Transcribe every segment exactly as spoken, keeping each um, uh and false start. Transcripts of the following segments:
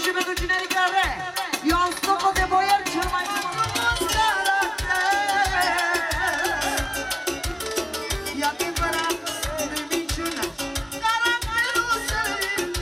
și pentru tinerii care eu am stopă de boier cel mai frumos. E adevărat, nu-i minciună. Caracterul să-i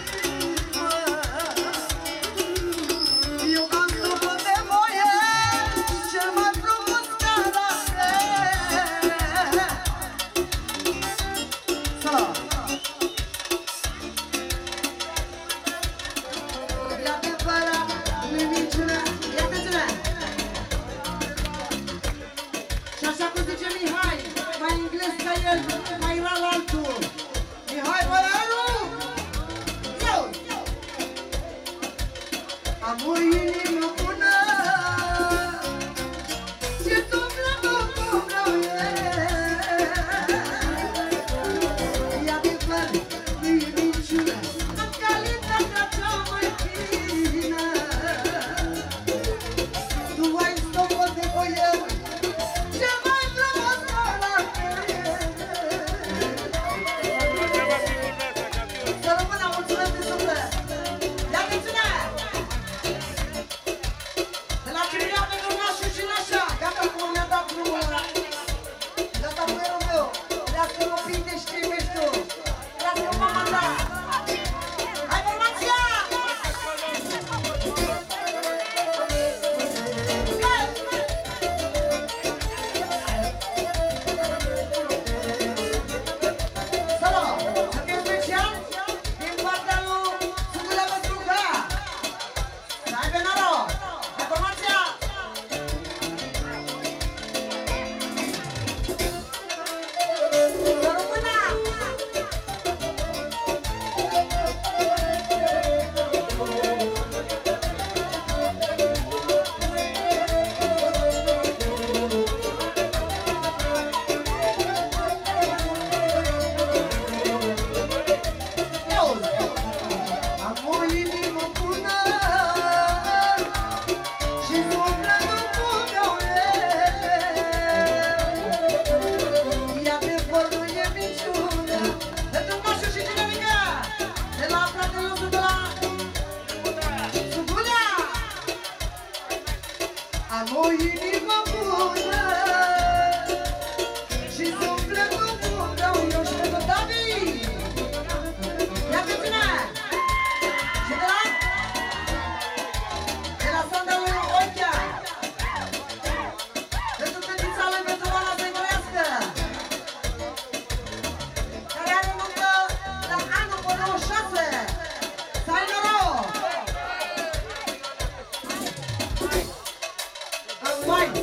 eu am stopă de boier cel mai frumos caracter. Salam! Și așa cum zice Mihai, mai englez ca el, mai ral altul. Mihai Băianu! Eu! Am o inimă bună ce-ți umblă cum vreau eu. E adevăr, nu-i minciună, am calitatea cea mai fină. Tu ai stopă de boier cel mai frumos caracter. Să rămână, mulțumesc de suflet. Ia atențiune! De la Ciuria pentru nașul și nașa, gata cum mi-a dat drumul. De asta boierul meu, trească-mă pinte și ce-i tu. Trească mama ta. Hai formația! Am o inimă bună și sufletul cum vreau eu și pentru David. Ia atențiune! Și de la? De la sandalul Oichea. Pentru fetițale, pentru Oana să-i trăiască. Care are nuntă la anul pe nouăzeci și șase. Să ai noroc! Vai!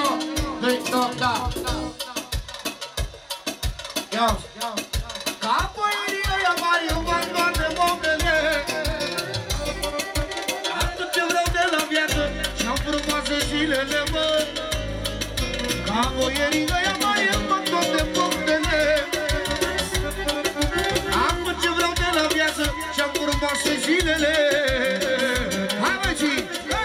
eu, doi, doi, da. Ia, ca poeria ia mari, eu v-am doar de bombele. Am tot ce vreau de la viață și-am frumoase zilele, mă. Ca poeria ia mari, eu v-am doar de bombele. Am tot ce vreau de la viață și-am frumoase zilele. Hai, băieții!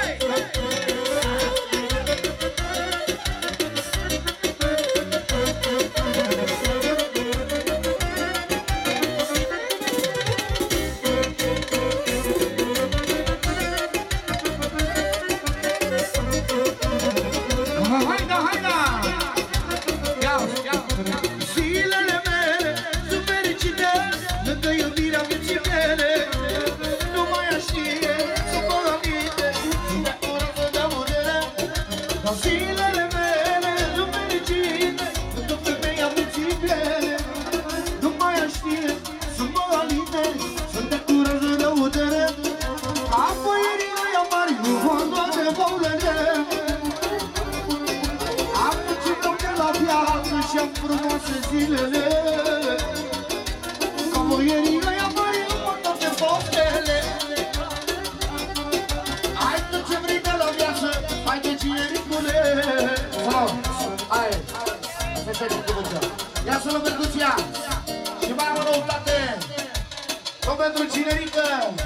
Și-am frumoase zilele, ca muierile ia mari, nu mă tot de boftele. Ai tot ce vrei de la viață, hai de cinericule. Sau, hai, să se ducă mâncea. Ia să-l pentru ea. Și mai am o noutate. Tot pentru cinerică.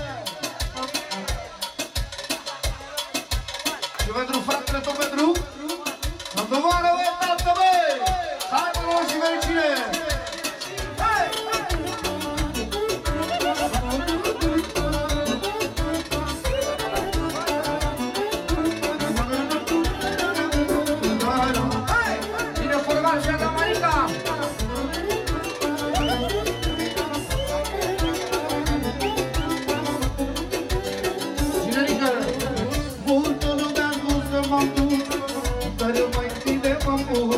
Și pentru fratele, tot pentru Sandovară, băi, tată, băi! Hai, mă, luăm și fericire! Hai! Hai! Cine formal și Ada Marica! Cinerică! Multă lumea nu să m-am dus, dar eu mai bine m-am pus.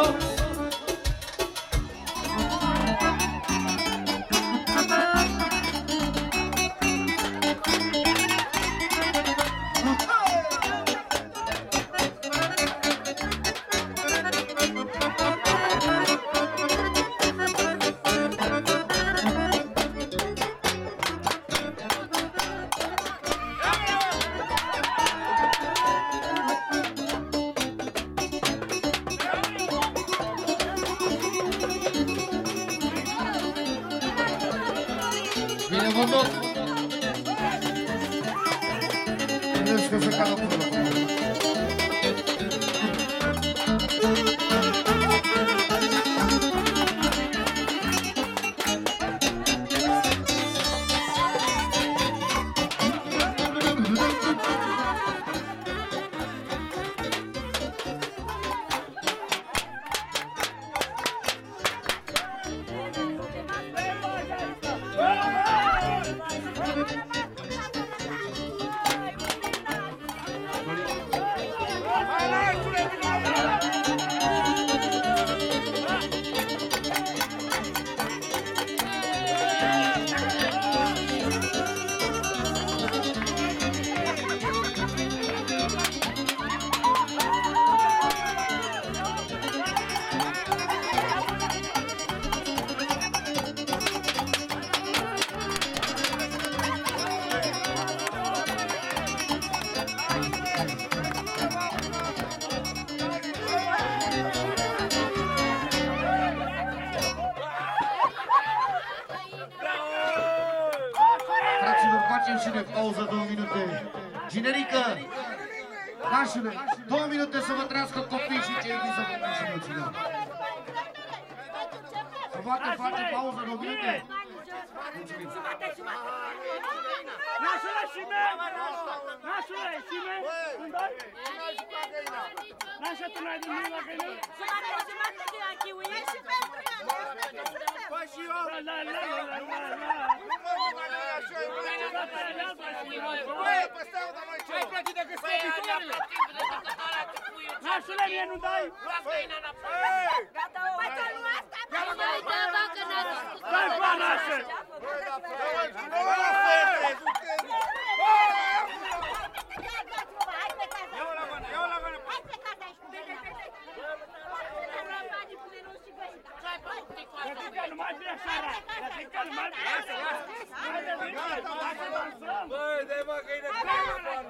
Bine văzut! Vedeți că se cadă până la până. Facem și noi pauză două minute. Generică! Nașule, două minute să vă trăiască copii și cei mici să vă trăiască și mulțumim. Să poate face pauză două minute? Mulțumim. Nașule și mie! Nașule și mie! Nașa, tu n-ai din mine la găină? Jumate, jumate de la chiuie și pentru ea. Păi și eu! La la la la la la! Băi, păstau, dar mai ce? Ai plătit de găsit picioarele? Nașule, mie nu dai? Luați găina înapoi! Gata, o! Păi că nu asta! Hai, da, dacă n-a spus! Dai, bă, nașă! Hai pe casă! Hai pe casă! Hai pe casă aici cu mine! Băi, dă-i mă găină, dă-i mă bani!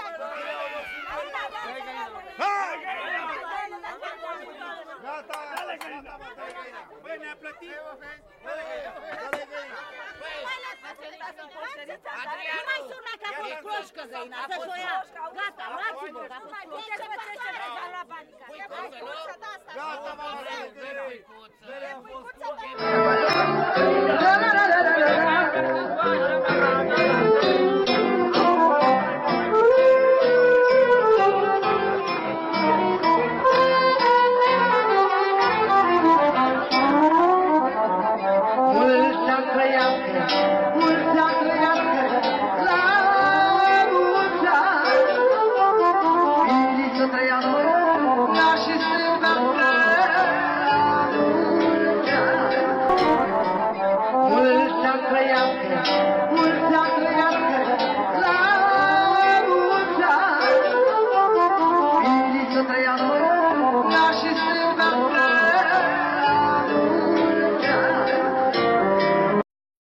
Gata! Dă-le găină! Băi, ne-a plătit! Dă-le găină! Dă-le găină! Nu mai suna că a fost cloșcă găina, să-și o ia. Gata, luați-vă, că a fost cloșcă. Ce faceți ce vreți, am luat banii? Gata, mă, dă-le găină! Dă-le a fost Mulți-a trăiască